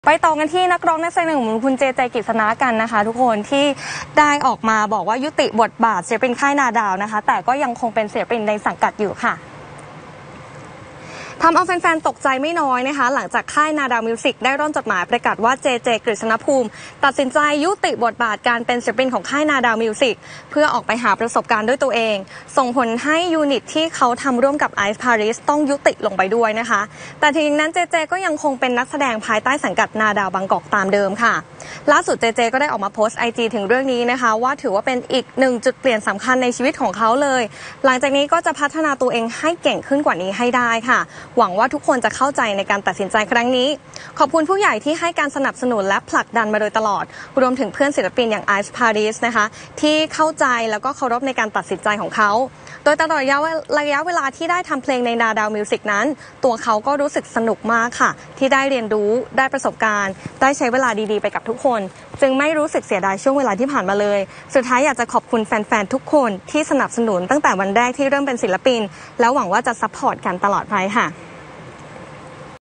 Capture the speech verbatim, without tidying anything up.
ไปต่อกันที่นักร้องนักแสดงหนุ่มคุณเจเจกฤษณะกันนะคะทุกคนที่ได้ออกมาบอกว่ายุติบทบาทศิลปินค่ายนาดาวนะคะแต่ก็ยังคงเป็นศิลปินในสังกัดอยู่ค่ะทำเอาแฟนๆตกใจไม่น้อยนะคะหลังจากค่ายนาดาวมิวสิกได้ร่อนจดหมายประกาศว่าเจเจกฤษณภูมิตัดสินใจยุติบทบาทการเป็นศิลปินของค่ายนาดาวมิวสิกเพื่อออกไปหาประสบการณ์ด้วยตัวเองส่งผลให้ยูนิตที่เขาทำร่วมกับไอซ์พาริสต้องยุติลงไปด้วยนะคะแต่ทีนี้นั้นเจเจก็ยังคงเป็นนักแสดงภายใต้สังกัดนาดาวบางกอกตามเดิมค่ะล่าสุดเจเจก็ได้ออกมาโพสต์ไอจีถึงเรื่องนี้นะคะว่าถือว่าเป็นอีกหนึ่งจุดเปลี่ยนสำคัญในชีวิตของเขาเลยหลังจากนี้ก็จะพัฒนาตัวเองให้เก่งขึ้นกว่านี้ให้ได้ค่ะหวังว่าทุกคนจะเข้าใจในการตัดสินใจครั้งนี้ขอบคุณผู้ใหญ่ที่ให้การสนับสนุนและผลักดันมาโดยตลอดรวมถึงเพื่อนศิลปินอย่างไอซ์พาริสนะคะที่เข้าใจแล้วก็เคารพในการตัดสินใจของเขาโดยตลอดระยะเวลาที่ได้ทำเพลงในนาดาวมิวสิกนั้นตัวเขาก็รู้สึกสนุกมากค่ะที่ได้เรียนรู้ได้ประสบการณ์ได้ใช้เวลาดีๆไปกับทุกคนจึงไม่รู้สึกเสียดายช่วงเวลาที่ผ่านมาเลยสุดท้ายอยากจะขอบคุณแฟนๆทุกคนที่สนับสนุนตั้งแต่วันแรกที่เริ่มเป็นศิลปินแล้วหวังว่าจะซัพพอร์ตกันตลอดไปค่ะ